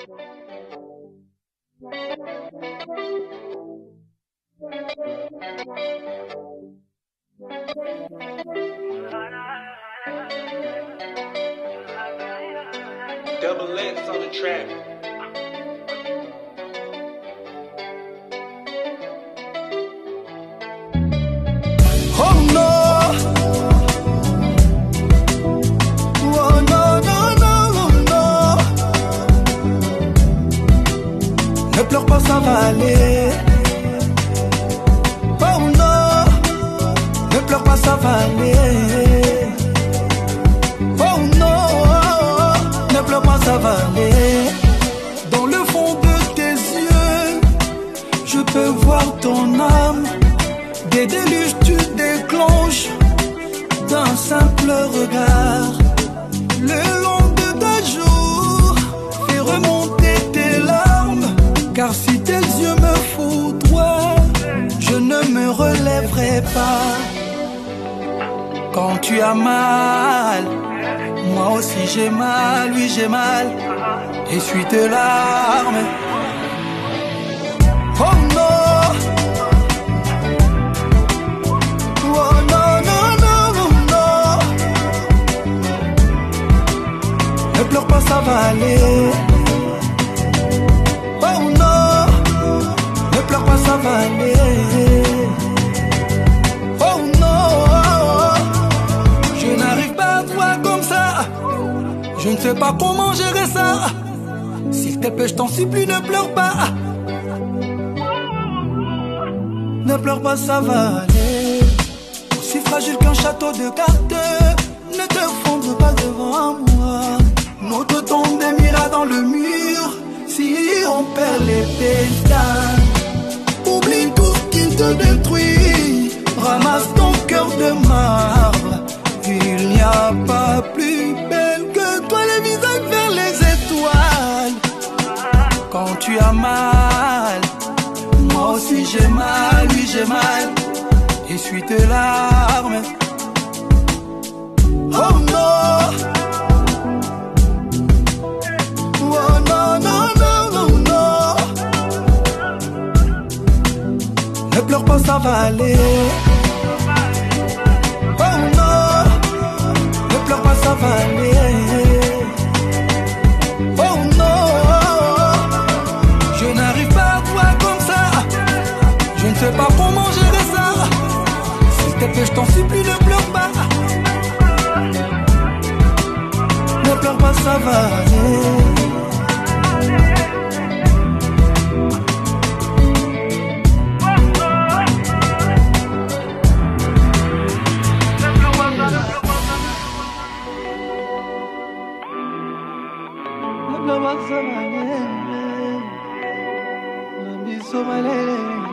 Double X on the track. Oh no, oh no, no, no, no, ne pleure pas, ça va aller. Oh non, ne pleure pas, ça va aller. Oh non, ne pleure pas, ça va aller. Dans le fond de tes yeux, je peux voir ton âme. Des déluges tu déclenches d'un simple regard. Le long de ta joue, fais remonter tes larmes. Car si tes yeux me foudroient, je ne me relèverai pas. Quand tu as mal, moi aussi j'ai mal, oui j'ai mal. Essuie tes larmes. Oh non, oh non, non, non, non, non. Ne pleure pas, ça va aller. Oh non, ne pleure pas, ça va aller. Oh non, je n'arrive pas à toi comme ça. Je ne sais pas comment gérer ça. S'il te plaît, je t'en supplie, ne pleure pas. Ne pleure pas, ça va aller. Aussi fragile qu'un château de cartes, ne te fonde pas devant moi. Notre tombe démira dans le mur. Si on perd les pétales, oublie tout ce qui te détruit. Ramasse ton cœur de marbre. Il n'y a pas plus belle que toi, les visages vers les étoiles. Quand tu as mal, moi aussi j'ai mal, oui j'ai mal. Essuie tes larmes. Oh non, oh non, non, non, non, non. Ne pleure pas, ça va aller. Oh non, ne pleure pas, ça va aller. Oh non, je n'arrive pas à toi comme ça. Je ne sais pas comment gérer ça. S'il te plaît, je t'en supplie, ne pleure pas. Ne pleure pas, ça va aller. Ne pleure pas, ça va aller.